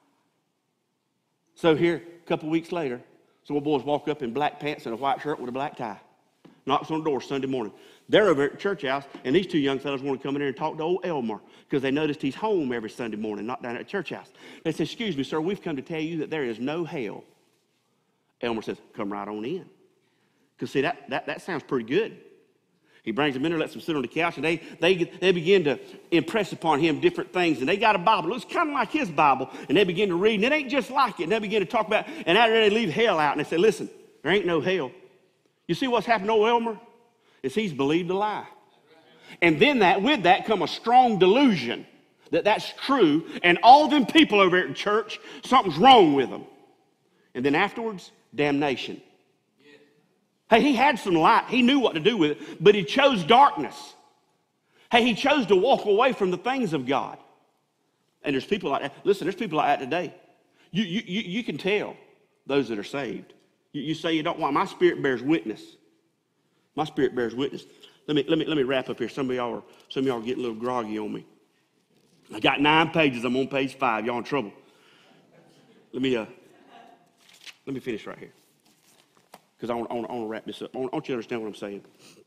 So here, a couple weeks later, some old boys walk up in black pants and a white shirt with a black tie. Knocks on the door Sunday morning. They're over at the church house, and these two young fellows want to come in there and talk to old Elmer because they noticed he's home every Sunday morning, not down at the church house. They said, excuse me, sir, we've come to tell you that there is no hell. Elmer says, come right on in. Because, see, that sounds pretty good. He brings them in there, lets them sit on the couch, and they begin to impress upon him different things. And they got a Bible. It looks kind of like his Bible. And they begin to read, and it ain't just like it. And they begin to talk about, and out there they leave hell out. And they say, listen, there ain't no hell. You see what's happened to old Elmer? Is he's believed a lie. And then with that come a strong delusion that that's true. And all them people over at church, something's wrong with them. And then afterwards, damnation. Hey, he had some light. He knew what to do with it, but he chose darkness. Hey, he chose to walk away from the things of God. And there's people like that. Listen, there's people like that today. You can tell those that are saved. You say you don't want. My spirit bears witness. My spirit bears witness. Let me wrap up here. Some of y'all are getting a little groggy on me. I got 9 pages. I'm on page 5. Y'all in trouble. Let me finish right here. Because I want to wrap this up. I want you to understand what I'm saying.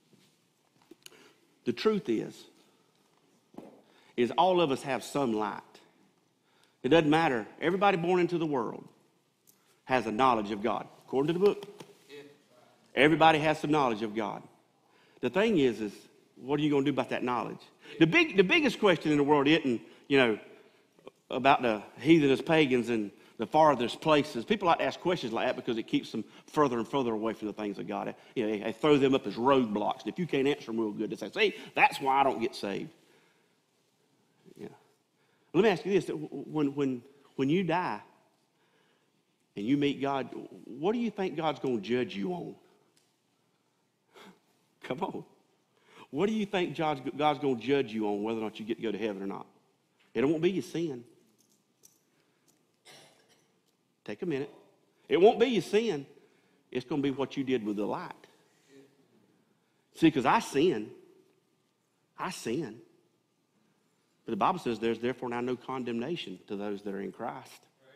The truth is all of us have some light. It doesn't matter. Everybody born into the world has a knowledge of God. According to the book. Everybody has some knowledge of God. The thing is what are you going to do about that knowledge? The biggest question in the world isn't, about the heathenish pagans and the farthest places. People like to ask questions like that because it keeps them further and further away from the things of God. They throw them up as roadblocks. And if you can't answer them real good, they say, see, that's why I don't get saved. Yeah. Let me ask you this. When you die and you meet God, what do you think God's going to judge you on? Come on. What do you think God's going to judge you on, whether or not you get to go to heaven or not? It won't be your sin. Take a minute. It won't be your sin. It's going to be what you did with the light. See, because I sin. But the Bible says there's therefore now no condemnation to those that are in Christ.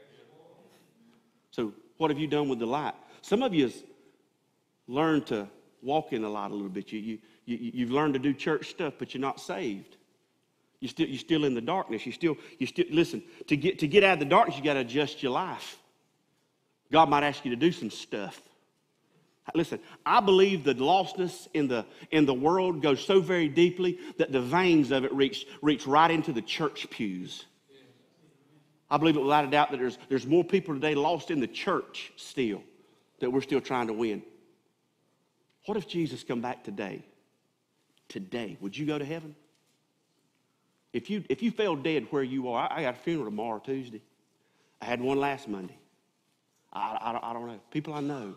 So what have you done with the light? Some of you have learned to walk in the light a little bit. You've learned to do church stuff, but you're not saved. You're still in the darkness. You still listen. To get out of the darkness, you got to adjust your life. God might ask you to do some stuff. Listen, I believe the lostness in the world goes so very deeply that the veins of it reach right into the church pews. I believe it without a doubt that there's more people today lost in the church still that we're still trying to win. What if Jesus come back today? Today, would you go to heaven? If you fell dead where you are, I got a funeral tomorrow, Tuesday. I had one last Monday. I don't know. People I know.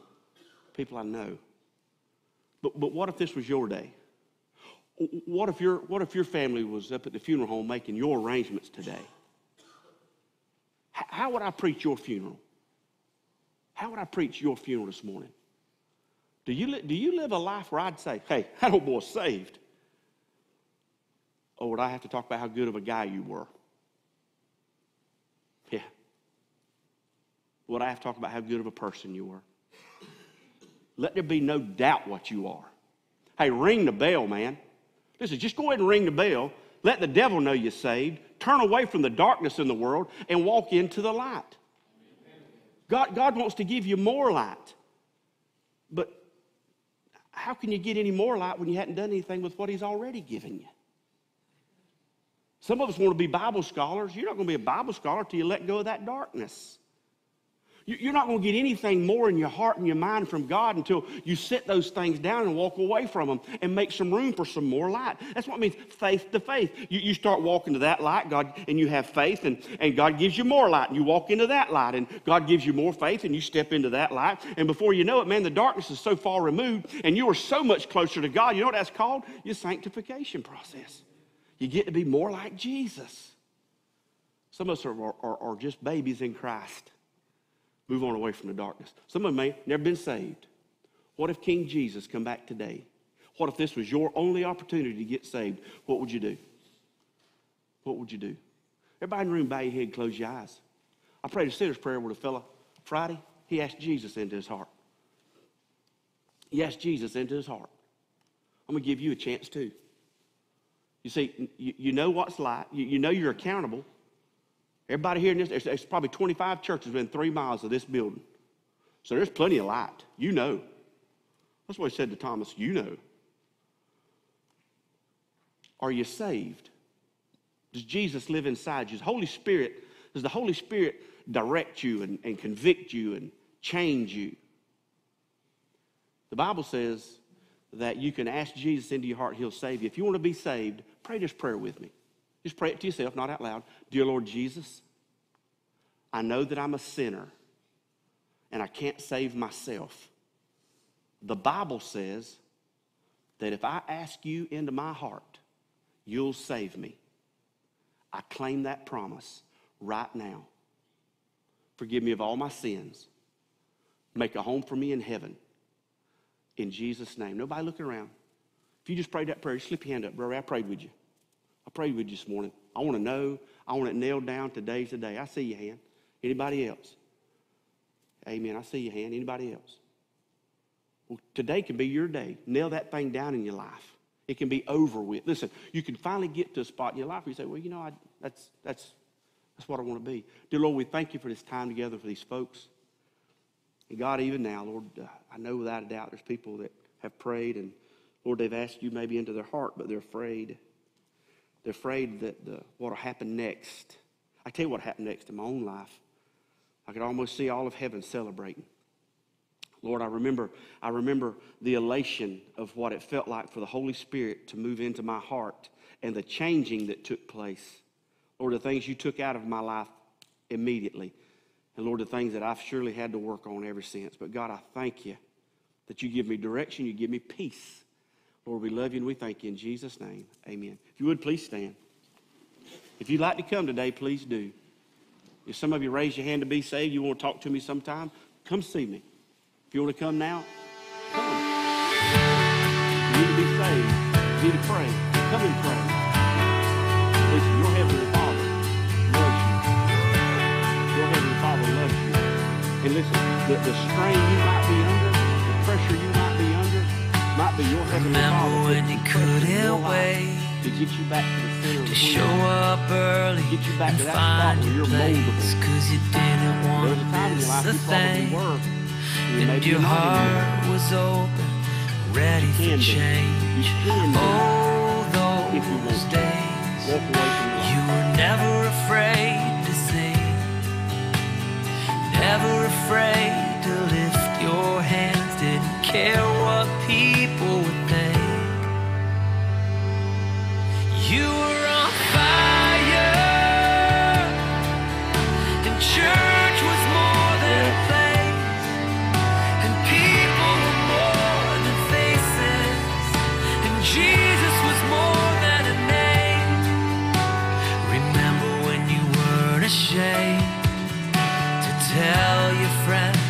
But what if this was your day? What if your family was up at the funeral home making your arrangements today? How would I preach your funeral? How would I preach your funeral this morning? Do you live a life where I'd say, hey, that old boy's saved? Or would I have to talk about how good of a guy you were? Yeah. Would I have to talk about how good of a person you were? Let there be no doubt what you are. Hey, ring the bell, man. Listen, just go ahead and ring the bell. Let the devil know you're saved. Turn away from the darkness in the world and walk into the light. God wants to give you more light. But how can you get any more light when you hadn't done anything with what he's already given you? Some of us want to be Bible scholars. You're not going to be a Bible scholar until you let go of that darkness. You're not going to get anything more in your heart and your mind from God until you set those things down and walk away from them and make some room for some more light. That's what it means, faith to faith. You start walking to that light, God, and you have faith, and God gives you more light, and you walk into that light, and God gives you more faith, and you step into that light, and before you know it, man, the darkness is so far removed, and you are so much closer to God. You know what that's called? Your sanctification process. You get to be more like Jesus. Some of us are just babies in Christ. Move on away from the darkness. Some of them may never been saved. What if King Jesus come back today? What if this was your only opportunity to get saved? What would you do? What would you do? Everybody in the room, bow your head, close your eyes. I prayed a sinner's prayer with a fella Friday. He asked Jesus into his heart. He asked Jesus into his heart. I'm going to give you a chance too. You see, you know what's like. You know you're accountable. Everybody here in this, there's probably 25 churches within 3 miles of this building. So there's plenty of light. You know. That's what he said to Thomas, you know. Are you saved? Does Jesus live inside you? Does the Holy Spirit direct you and convict you and change you? The Bible says that you can ask Jesus into your heart, he'll save you. If you want to be saved, pray this prayer with me. Just pray it to yourself, not out loud. Dear Lord Jesus, I know that I'm a sinner and I can't save myself. The Bible says that if I ask you into my heart, you'll save me. I claim that promise right now. Forgive me of all my sins. Make a home for me in heaven. In Jesus' name. Nobody looking around. If you just prayed that prayer, slip your hand up, brother. I prayed with you. I prayed with you this morning. I want to know. I want it nailed down. Today's the day. I see your hand. Anybody else? Amen. I see your hand. Anybody else? Well, today can be your day. Nail that thing down in your life. It can be over with. Listen, you can finally get to a spot in your life where you say, well, you know, that's what I want to be. Dear Lord, we thank you for this time together for these folks. And God, even now, Lord, I know without a doubt there's people that have prayed, and Lord, they've asked you maybe into their heart, but they're afraid. They're afraid that what will happen next. I tell you what happened next in my own life. I could almost see all of heaven celebrating. Lord, I remember the elation of what it felt like for the Holy Spirit to move into my heart and the changing that took place. Lord, the things you took out of my life immediately. And Lord, the things that I've surely had to work on ever since. But God, I thank you that you give me direction, you give me peace. Lord, we love you and we thank you in Jesus' name. Amen. If you would, please stand. If you'd like to come today, please do. If some of you raise your hand to be saved, you want to talk to me sometime, come see me. If you want to come now, come. You need to be saved. You need to pray. Come and pray. Listen, your Heavenly Father loves you. Your Heavenly Father loves you. And listen, the strain you might be under, the pressure you might be under, might be your Heavenly Father when you couldn't wait to get you back to the center of the to show up early get you back and to that spot find where your you're place, moldable. 'cause you didn't There want was a time in your to life miss you a probably thing, were. and Maybe your you're not anymore. heart was open, ready You for can be. You change. can be. Oh, If you those want to. days Walk away from the you were never afraid to sing, never afraid to lift your hands, didn't care what people would think. You were on fire, and church was more than a place, and people were more than faces, and Jesus was more than a name. Remember when you weren't ashamed to tell your friends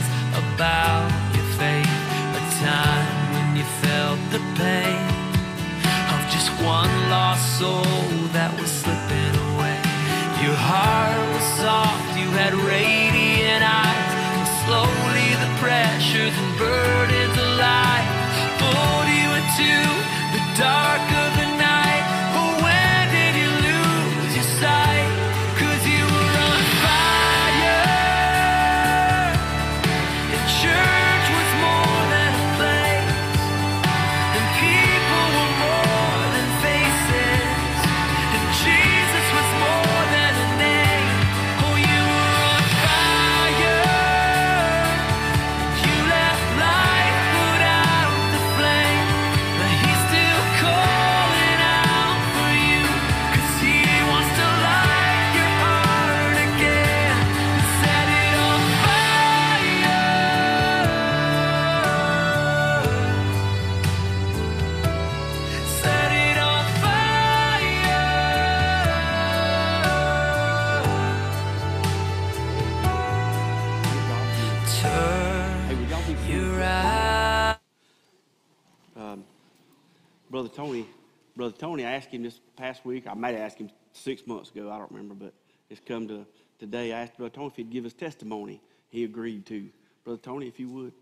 Brother Tony, I asked him this past week. I might have asked him 6 months ago. I don't remember, but it's come to today. I asked Brother Tony if he'd give us testimony. He agreed to. Brother Tony, if you would.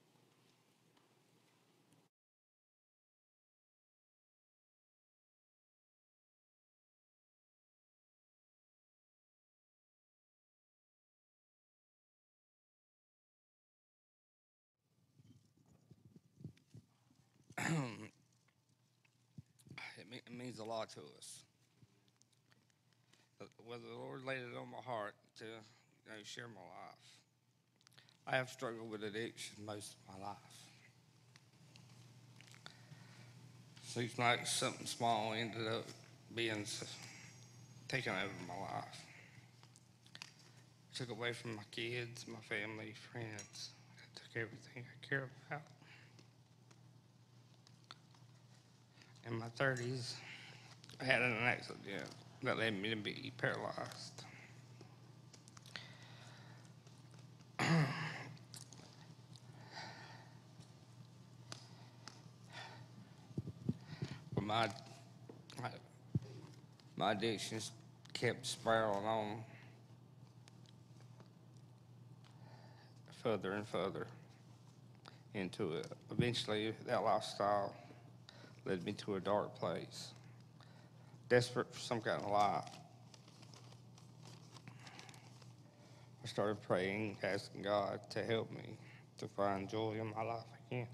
It means a lot to us. Whether the Lord laid it on my heart to share my life. I have struggled with addiction most of my life. Seems like something small ended up being taken over my life. Took away from my kids, my family, friends. It took everything I care about. In my 30s, I had an accident that led me to be paralyzed. But my addictions kept spiraling on further and further into it. Eventually, that lifestyle led me to a dark place, desperate for some kind of life. I started praying, asking God to help me to find joy in my life again.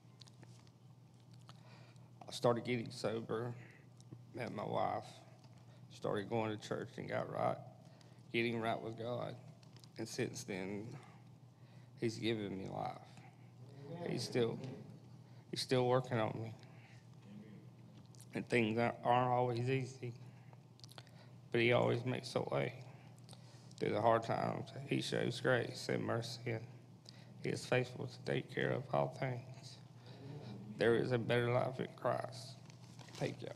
I started getting sober, met my wife, started going to church and got right, getting right with God. And since then, He's given me life. He's still working on me. And things aren't always easy, but He always makes a way. Through the hard times, He shows grace and mercy, and He is faithful to take care of all things. There is a better life in Christ. Thank you.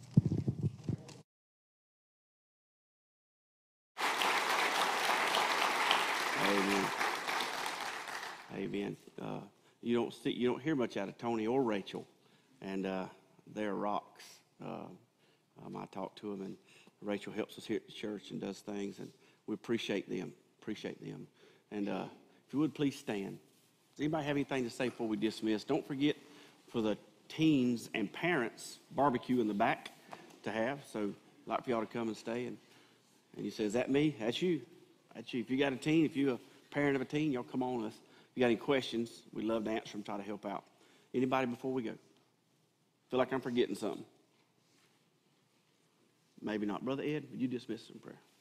Amen. Amen. You don't hear much out of Tony or Rachel, and they're rocks. I talk to them, and Rachel helps us here at the church and does things, and we appreciate them. And if you would please stand. Does anybody have anything to say before we dismiss? Don't forget for the teens and parents barbecue in the back to have. So I'd like for y'all to come and stay. And you say, is that me? That's you. That's you. If you got a teen, if you're a parent of a teen, y'all come on us. If you got any questions, we'd love to answer them, try to help out. Anybody before we go? Feel like I'm forgetting something? Maybe not. Brother Ed, would you dismiss us in prayer?